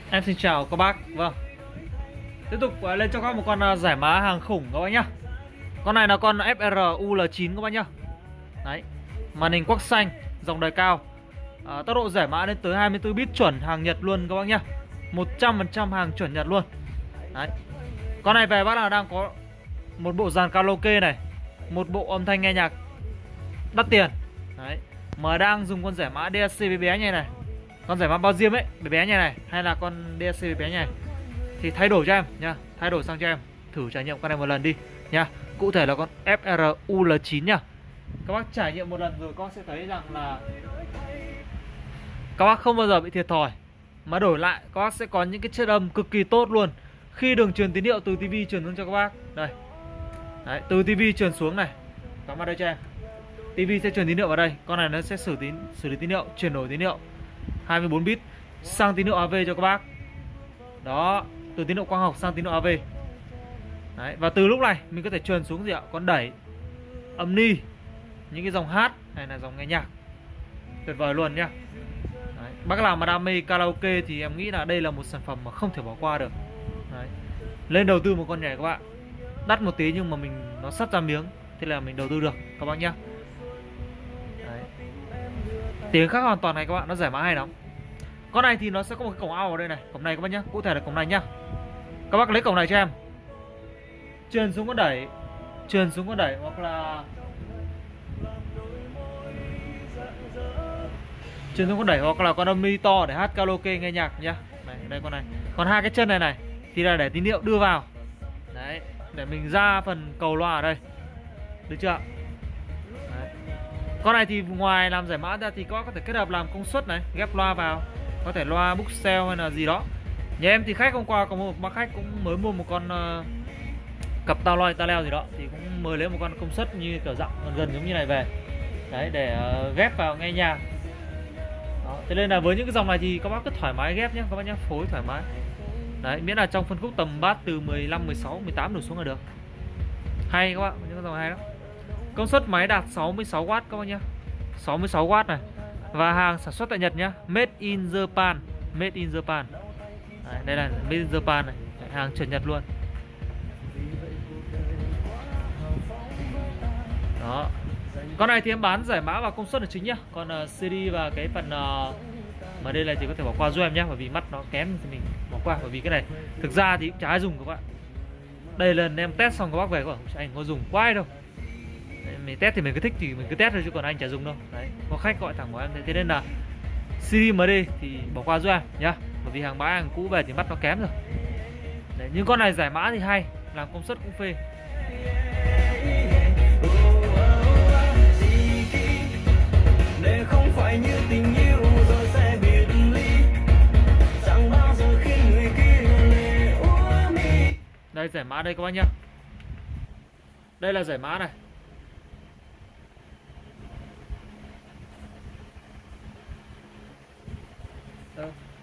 Em xin chào các bác. Vâng, tiếp tục lên cho các bác một con giải mã hàng khủng các bác nhá. Con này là con FR UL9 các bác nhá. Đấy, màn hình quắc xanh, dòng đời cao, tốc độ giải mã lên tới 24 bit chuẩn hàng Nhật luôn các bác nhá. 100% hàng chuẩn Nhật luôn. Đấy, con này về bác nào đang có một bộ dàn karaoke này, một bộ âm thanh nghe nhạc đắt tiền. Đấy, mà đang dùng con giải mã DSC bé bé như này, con giải mã bao diêm ấy, bé bé như này, hay là con DSC bé bé như này, thì thay đổi cho em nha, thay đổi sang cho em thử trải nghiệm con này một lần đi nha. Cụ thể là con FR UL9 nha. Các bác trải nghiệm một lần rồi con sẽ thấy rằng là các bác không bao giờ bị thiệt thòi, mà đổi lại các bác sẽ có những cái chất âm cực kỳ tốt luôn. Khi đường truyền tín hiệu từ tivi truyền xuống cho các bác đây. Đấy, từ tivi truyền xuống này, các bác đây cho em, tivi sẽ truyền tín hiệu vào đây, con này nó sẽ xử lý tín hiệu, chuyển đổi tín hiệu 24 bit sang tín hiệu AV cho các bác. Đó, từ tín hiệu quang học sang tín hiệu AV. Đấy, và từ lúc này mình có thể truyền xuống gì ạ? Con đẩy, âm ni, những cái dòng hát hay là dòng nghe nhạc. Tuyệt vời luôn nhá. Đấy, bác nào mà đam mê karaoke thì em nghĩ là đây là một sản phẩm mà không thể bỏ qua được. Đấy, lên đầu tư một con nhảy các bạn. Đắt một tí nhưng mà nó sắt ra miếng, thế là mình đầu tư được các bác nhá. Đấy, tiếng khác hoàn toàn này các bạn, nó giải mã hay lắm. Con này thì nó sẽ có một cái cổng out ở đây này, cổng này các bác nhá, cụ thể là cổng này nhá. Các bác lấy cổng này cho em, truyền xuống con đẩy, truyền xuống con đẩy, hoặc là truyền xuống con đẩy, hoặc là con âm ni to để hát karaoke nghe nhạc nhá. Này, đây con này. Còn hai cái chân này này thì là để tín hiệu đưa vào. Đấy, để mình ra phần cầu loa ở đây. Được chưa? Đấy. Con này thì ngoài làm giải mã ra thì các bác có thể kết hợp làm công suất này, ghép loa vào, có thể loa Buxell hay là gì đó. Nhà em thì khách hôm qua có một bác khách cũng mới mua một con cặp tao loi ta leo gì đó, thì cũng mới lấy một con công suất như kiểu dạng gần giống như này về. Đấy, để ghép vào nghe nhạc. Đó, thế nên là với những cái dòng này thì các bác cứ thoải mái ghép nhé các bác nhé, phối thoải mái. Đấy, miễn là trong phân khúc tầm bass từ 15, 16, 18 đổ xuống là được. Hay các bạn, những cái dòng hay lắm. Công suất máy đạt 66W các bác nhé, 66W này. Và hàng sản xuất tại Nhật nhá, Made in Japan, Made in Japan. Đấy, đây là Made in Japan này, hàng chuẩn Nhật luôn. Đó. Con này thì em bán giải mã và công suất là chính nhá. Còn CD và cái phần mà đây là chỉ có thể bỏ qua giúp em nhá, bởi vì mắt nó kém thì mình bỏ qua, bởi vì cái này thực ra thì cũng chả ai dùng các bạn. Đây lần em test xong các bác về các bạn, anh có dùng quá đâu. Đấy, mình test thì mình cứ thích thì mình cứ test thôi chứ còn anh chả dùng đâu. Đấy, có khách gọi thẳng của em thế nên là CD MD thì bỏ qua giúp em nhá, bởi vì hàng bãi hàng cũ về thì mắt nó kém rồi. Đấy, nhưng con này giải mã thì hay, làm công suất cũng phê. Để không phải như tình yêu rồi sẽ biệt ly, chẳng bao giờ khiến người kia lệ úa mi. Đây giải mã đây các bác nhá. Đây là giải mã này. Đâu?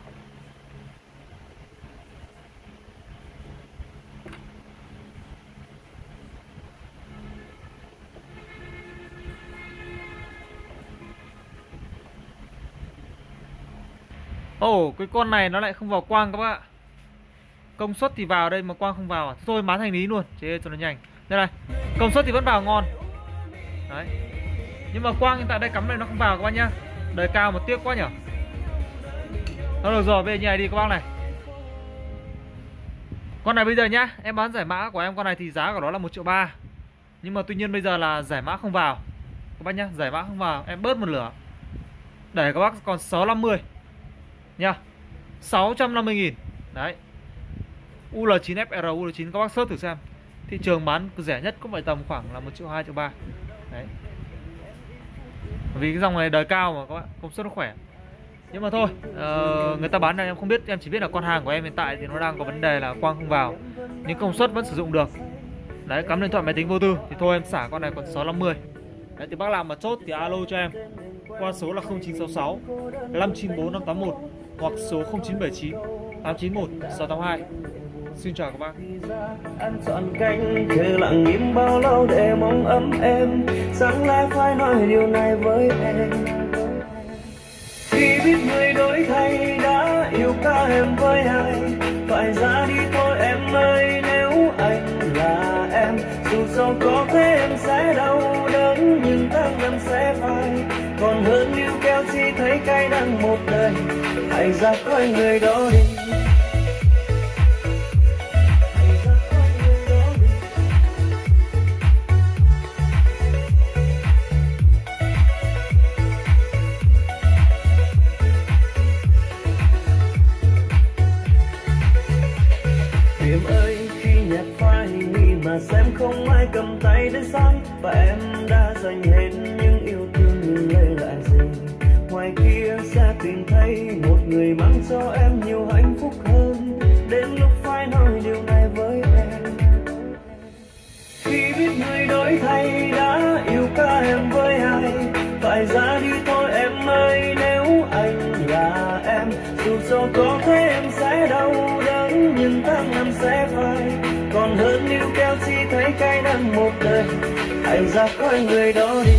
Ồ, cái con này nó lại không vào quang các bác ạ. Công suất thì vào đây mà quang không vào à? Thôi bán thành lý luôn, chế cho nó nhanh. Đây này, công suất thì vẫn vào ngon. Đấy, nhưng mà quang hiện tại đây cắm này nó không vào các bác nhá. Đời cao mà tiếc quá nhở. Thôi được rồi, về nhà đi các bác này. Con này bây giờ nhá, em bán giải mã của em con này thì giá của nó là 1,3 triệu. Nhưng mà tuy nhiên bây giờ là giải mã không vào các bác nhá, giải mã không vào, em bớt một lửa để các bác còn 650 nha, 650.000. Đấy, UL9 FR UL9 các bác search thử xem. Thị trường bán rẻ nhất cũng phải tầm khoảng là 1,2 triệu, 1,3 triệu. Đấy, vì cái dòng này đời cao mà các bạn, công suất nó khỏe. Nhưng mà thôi, người ta bán này em không biết, em chỉ biết là con hàng của em hiện tại thì nó đang có vấn đề là quang không vào, nhưng công suất vẫn sử dụng được. Đấy, cắm điện thoại máy tính vô tư thì thôi em xả con này còn 650. Đấy, thì bác làm mà chốt thì alo cho em qua số là 0966 594 581 hoặc số 0979 891 682. Xin chào các bác. Anh chọn cánh chờ lặng im bao lâu để mong ấm em, sáng lẽ phải nói điều này với em. Khi biết người đổi thay đã yêu yêu cả em với ai, phải ra đi thôi em ơi nếu anh là em. Dù sao có thế em sẽ đau đớn nhưng tháng năm sẽ phai, còn hơn níu kéo chỉ thấy cay đắng một đời. Hãy ra khỏi người đó đi. Em ơi khi nhạt phai nghĩ mà xem không ai cầm tay đến sáng, và em đã dành hết những yêu thương nhưng lấy lại gì. Ngoài kia sẽ tìm thấy một người mang cho em nhiều hạnh phúc hơn, đến lúc phải nói điều này với em. Khi biết người đổi thay đã yêu cả em với ai, phải ra đi thôi em ơi nếu anh là em. Dù sao có thế em sẽ đau đớn nhưng tháng năm sẽ phai, còn hơn níu kéo chỉ thấy cay đắng một đời. Hãy ra khỏi người đó đi.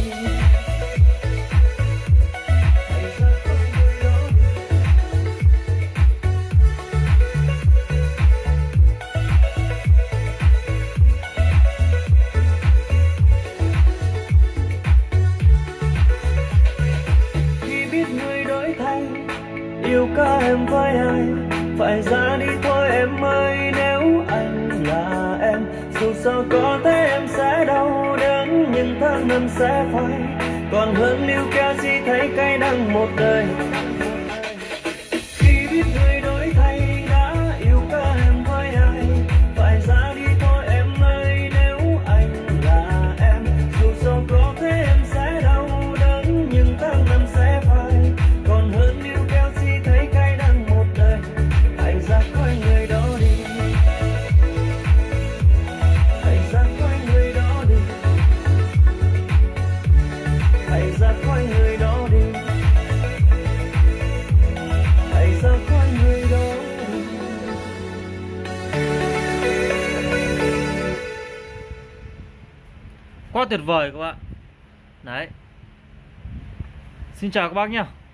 Yêu cả em với ai, phải ra đi thôi em ơi nếu anh là em. Dù sao có thế em sẽ đau đớn nhưng tháng năm sẽ phai, còn hơn níu kéo chỉ thấy cay đắng một đời. Khi biết người đổi thay đã yêu cả em với ai, phải ra đi thôi em ơi nếu anh là em. Dù sao có thế em sẽ đau đớn nhưng tháng năm sẽ phai, còn hơn níu kéo chỉ thấy cay đắng một đời. Hãy ra khỏi người đó đi. Hãy ra khỏi người đó đi. Hãy ra khỏi người đó đi. Hãy ra khỏi người đó đi. Quá tuyệt vời các bạn. Đấy. Xin chào các bác nhá.